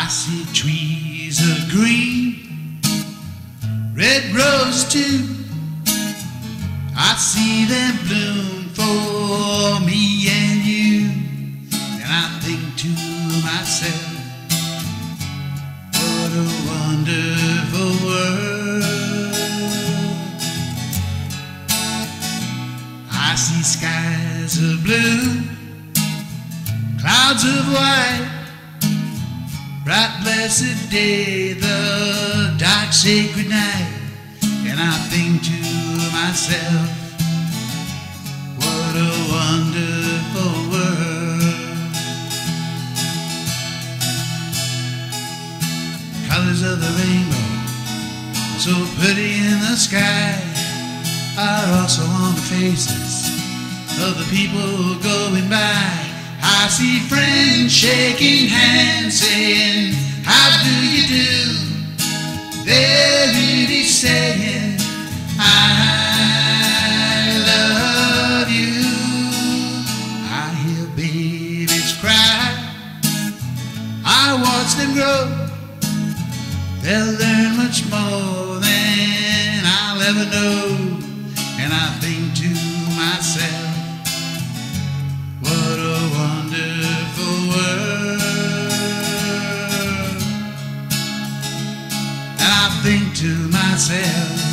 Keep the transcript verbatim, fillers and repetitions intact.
I see trees of green, red rose too. I see them bloom for me and you. And I think to myself, what a wonderful world. I see skies of blue, clouds of white, bright blessed day, the dark sacred night. And I think to myself, what a wonderful world. Colors of the rainbow, so pretty in the sky, are also on the faces of the people going by. I see friends shaking hands saying, how do you do? They're really saying, I love you. I hear babies cry, I watch them grow. They'll learn much more than I'll ever know. And I think to myself, what a wonderful world. And I think to myself,